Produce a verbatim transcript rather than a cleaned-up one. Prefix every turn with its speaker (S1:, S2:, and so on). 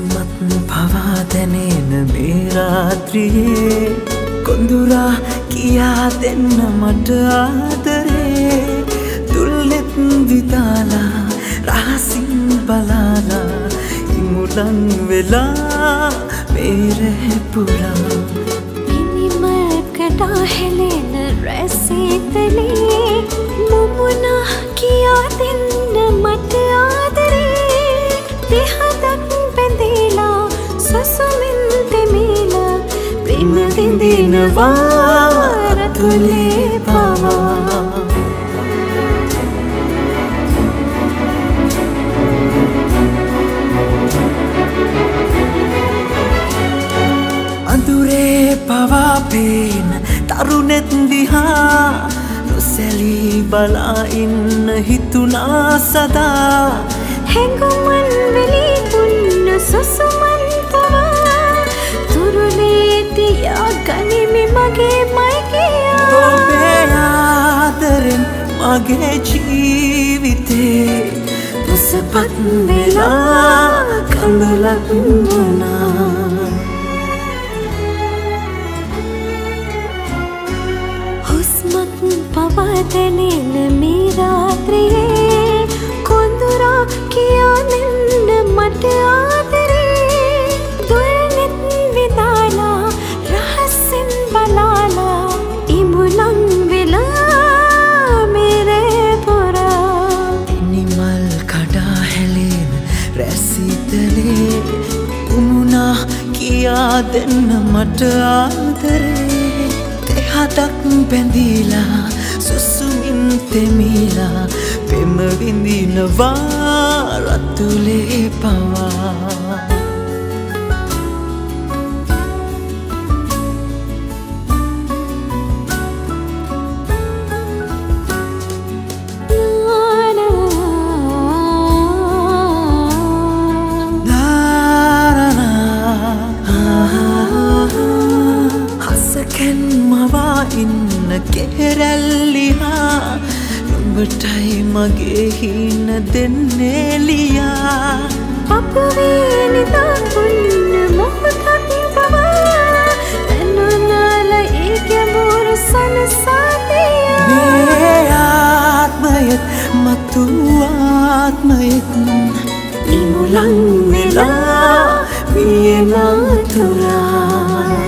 S1: हुस्मत भवादनेन मेरात्रिये කොඳුරා කියා දෙන්න මට ආදරේ දුල්ලෙත් විතාලා රහසින් බලාලා ඉමුලන් වෙලා මේරේ පුරා
S2: මිනිමකට හෙලෙන රැසීතලේ මුමුණා කියා දෙන්න මට ආදරේ දෙහදක් බැඳීලා සසුමින් දෙමීලා प्रेम विंदिनवा रतुले पावा अंदुरे पावा पेन तरुनेत दिहा नुसेली बला इन हितुना सदा हेंगुमन वेली पुन्न सुसुमन पवा तुरुलेतिया गनिमि मगे मैकिया
S1: ඔබේ ආදරෙන් මගේ ජීවිතේ මුසපත් වෙලා කඳුලක් වුණා
S2: हुस्मत पवदनेन මේ රාත්‍රියේ කොඳුරා කියා දෙන්න මට ආදරේ දුල්නෙත් විදාලා රහසින් බලාලා ඉමුලන් වෙලා මේරේ පුරා
S1: නිමල් කඩා හැලෙන රැසිතලේ උමුණා කියා දෙන්න මට ආදරේ දෙහදක් බැඳීලා සුසුමින් තෙමීලා පෙම විඳිනවා රතුලේ පවා ඉන්න කෙරැල්ලිහා නුඹටයි මගේ හින දෙන්නේලියා
S2: අපවේනිතා පුන්න මොහොතක් පවා එනුනාල ඒකැඹුරු සනසාතියා
S1: මේ ආත්මයත් මතු ආත්මයත් ඉමුලන් වෙලා වියනතුරා